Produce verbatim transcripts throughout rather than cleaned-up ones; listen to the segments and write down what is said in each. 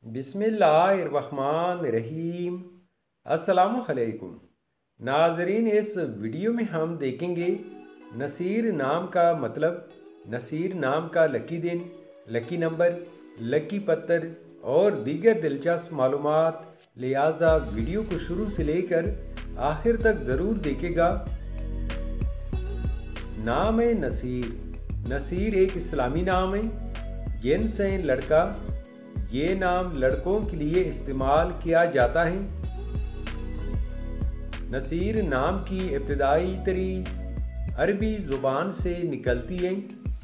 बिस्मिल्लाहिर्रहमानिर्रहीम। अस्सलामु अलैकुम नाजरीन, इस वीडियो में हम देखेंगे नसीर नाम का मतलब, नसीर नाम का लकी दिन, लकी नंबर, लकी पत्थर और दीगर दिलचस्प मालूमात। लिहाजा वीडियो को शुरू से लेकर आखिर तक ज़रूर देखेगा। नाम है नसीर। नसीर एक इस्लामी नाम है, जिनसे लड़का। ये नाम लड़कों के लिए इस्तेमाल किया जाता है। नसीर नाम की इब्तिदाई तरीक अरबी ज़ुबान से निकलती है।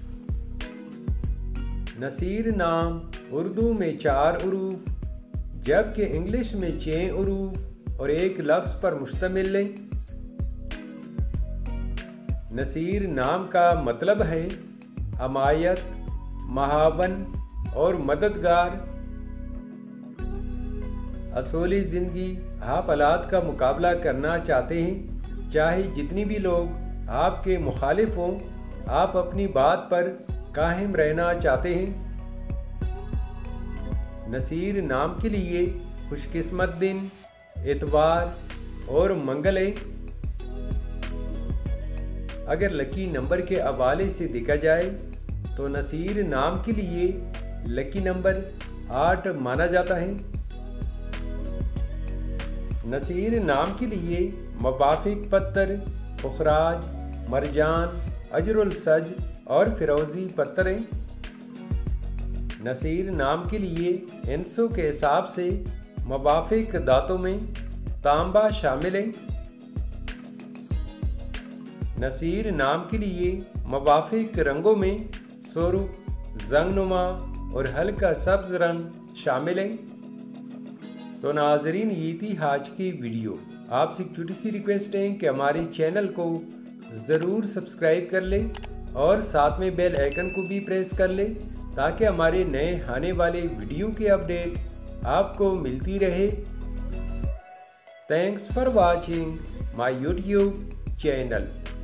नसीर नाम उर्दू में चार उरूफ जबकि इंग्लिश में छः उरूफ और एक लफ्ज़ पर मुश्तमिल है। नसीर नाम का मतलब है हमायत, महावन और मददगार। असूली ज़िंदगी आप हालात का मुकाबला करना चाहते हैं, चाहे जितनी भी लोग आपके मुखालिफ हों, आप अपनी बात पर कायम रहना चाहते हैं। नसीर नाम के लिए खुशकिस्मत दिन इतवार और मंगल है। अगर लकी नंबर के हवाले से देखा जाए तो नसीर नाम के लिए लकी नंबर आठ माना जाता है। नसीर नाम के लिए मवाफिक पत्थर पुखराज, मरजान, अजरुल सज और फिरोजी पत्थर हैं। नसीर नाम के लिए इंसों के हिसाब से मवाफिक दातों में तांबा शामिल है। नसीर नाम के लिए मवाफिक रंगों में सुर्ख, जंगनुमा और हल्का सब्ज रंग शामिल है। तो नाजरीन, ये थी आज की वीडियो। आपसे एक छोटी सी रिक्वेस्ट है कि हमारे चैनल को ज़रूर सब्सक्राइब कर लें और साथ में बेल आइकन को भी प्रेस कर लें ताकि हमारे नए आने वाले वीडियो की अपडेट आपको मिलती रहे। Thanks for watching my YouTube channel.